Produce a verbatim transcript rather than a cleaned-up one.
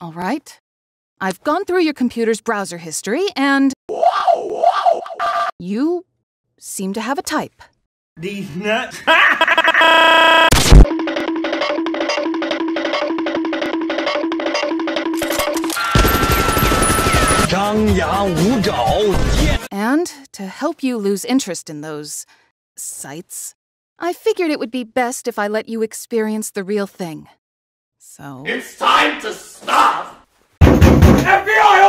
All right. I've gone through your computer's browser history, and you seem to have a type. These nuts. And to help you lose interest in those sites, I figured it would be best if I let you experience the real thing. So... It's time to stop! F B I